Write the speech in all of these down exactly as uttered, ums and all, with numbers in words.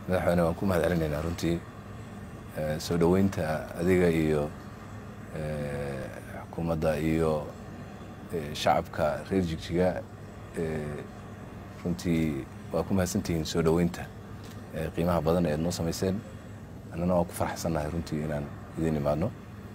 madaxweyne waan ku mahadcelinaynaa runtii soo dhaweynta adiga iyo xukuumadda iyo shacabka reer Jigjiga runtii waa ku mahadsantihiin soo dhaweynta qiimaha badan ee noo sameyseen annana waan ku faraxsanahay runtii inaan idin imaadno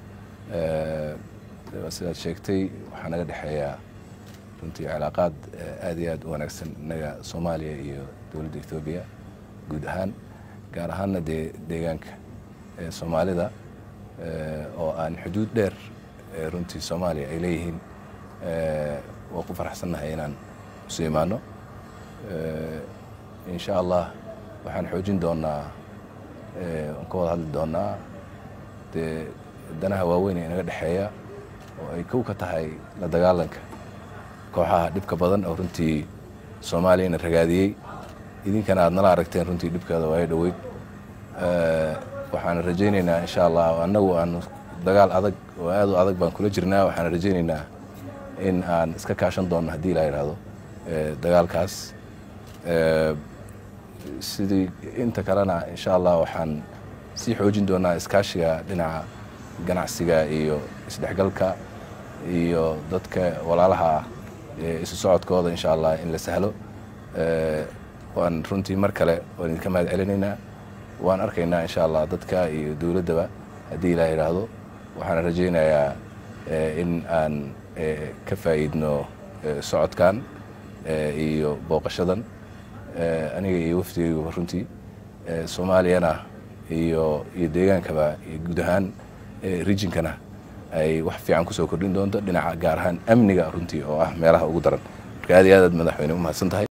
sidaad sheegtay waxaa naga dhexeeya runtii cilaaqaad aad iyo aad u wanaagsan inaga Soomaaliya iyo dowladda Ethiopia guud ahaan gaar ahaanna dee deegaanka Soomaalida oo aan xuduud dheer runtii Soomaaliya ay leeyihiin waa ku faraxsanahay inaan isu imaano insha Allah waxaan xoojin doonaa aan ka wada hadli doonaa dee danaha waaweyn ee naga dhexeeya oo ay kow ka tahay la dagaalanka kooxaha dhibka badan oo runtii Soomaaliya ragaadiyay idinkana aad nala aragteen runtii dhibkeeda waa ay dhaweyd waxaan rajaynaynaa insha Allah annagu aan dagaal adag oo aad u adag baan kula jirnaa waxaan rajaynaynaa in aan iska kaashan doono hadii la yiraahdo dagaalkaas sidii inta kalena insha Allah waxaan si xoojin doonaa iskaashiga dhinaca ganacsiga iyo isdhexgalka iyo dadka walaalaha isu socodkooda insha Allah in la sahlo waan runtii mar kale waan idinka mahadcelinaynaa waan arkaynaa insha Allah dadka iyo dawladaba hadii la yiraahdo waxaan rajaynayaa in aan ka faa'iidno socodkan iyo booqashadan aniga iyo wafdigaygu runtii Soomaaliyana iyo iyo deegaankaba iyo guud ahaan regionkana ay wax fiican ku soo kordhin doonto dhinaca gaar ahaan amniga runtii oo ah meelaha ugu daran marka aad iyo aad madaxweyne u mahadsantahay